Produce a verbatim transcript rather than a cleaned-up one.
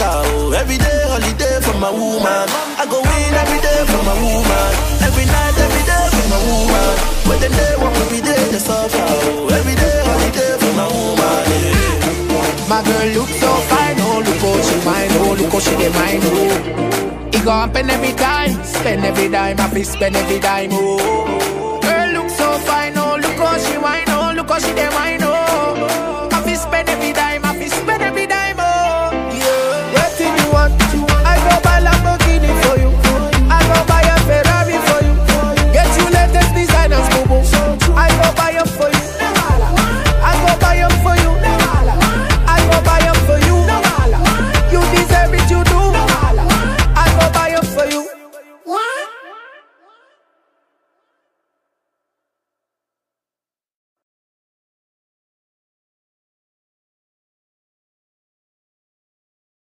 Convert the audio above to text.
suffer. Oh, every day holiday for my woman. I go win every day for my woman. Every night, every day for my woman. When the day walk every day they suffer. Oh, every day holiday for my woman. Yeah. My girl look so fine, oh look how she mine, oh look how she dey mine, oh. He go happen every time, spend every dime, I fi spend every dime, oh. Girl look so fine, oh look how she mine, oh look how she dey mine.